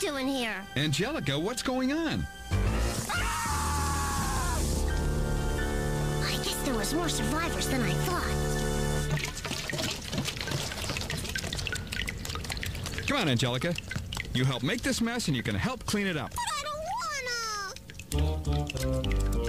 doing here? Angelica, what's going on? I guess there was more survivors than I thought. Come on, Angelica. You help make this mess and you can help clean it up. But I don't wanna!